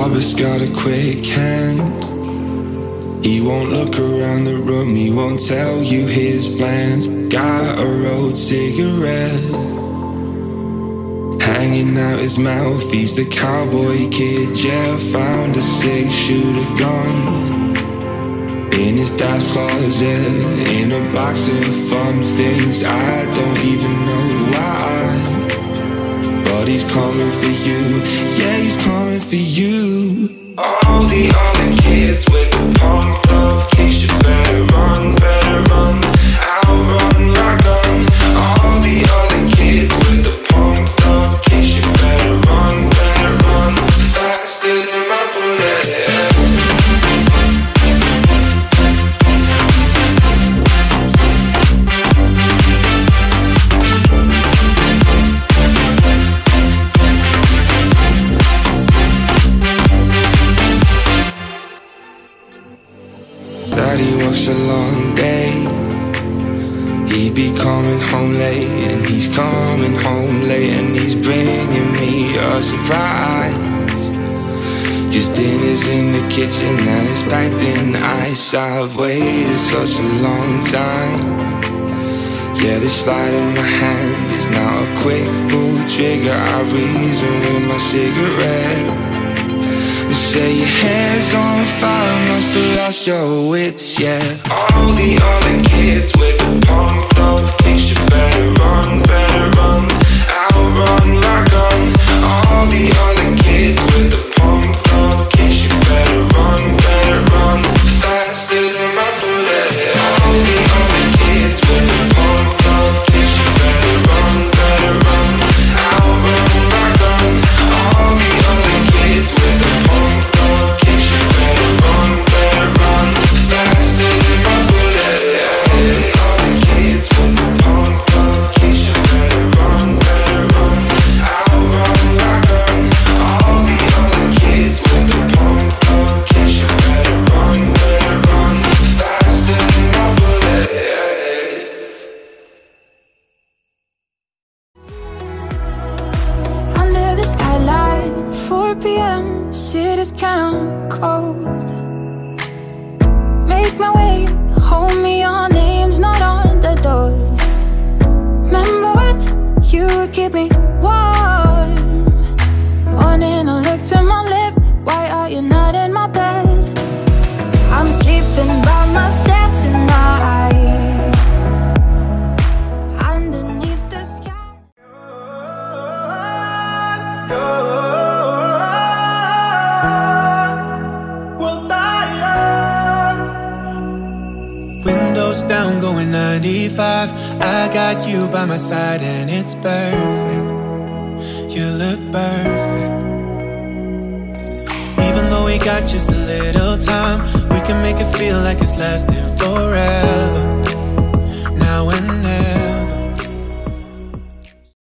barber's got a quick hand. He won't look around the room, he won't tell you his plans. Got a rolled cigarette hanging out his mouth, he's the cowboy kid. Yeah, found a 6-shooter gun in his dad's closet, in a box of fun things. I don't even know why, but he's coming for you. Yeah, he's coming for you. All the other kids with the pumped up kicks, you better run, outrun my gun. All the other kids with the pumped up kicks, you better run, faster than my bullet. Daddy works a long day, he be coming home late, and he's coming home late, and he's bringing me a surprise. Cause dinner's in the kitchen and it's packed in ice. I've waited such a long time. Yeah, the slide in my hand is not a quick pull trigger. I reason with my cigarette. Say your hair's on fire, must have lost your wits, yeah. All the other kids with the pumped up kicks, you better run, outrun my gun. All the other kids with the pumped up kicks, you better run, faster than my bullet. All the other kids with the pumped up kicks, you better run, outrun my gun. All the other kids with the pumped up kicks, you better run, faster than my bullet. All the other kids with the pumped up kicks, you better run, outrun my gun. All the other kids with the pumped up kicks, you better run, faster than my bullet. Under the skyline, 4 p.m., city's kinda cold. Make my way, hold me, your name's not on the door. Remember when you would keep me warm? Morning, I look to my left, why are you not in my bed? I'm sleeping by myself tonight, underneath the sky. Windows down, going 95. I got you by my side and it's perfect. You look perfect. Even though we got just a little time, we can make it feel like it's lasting forever.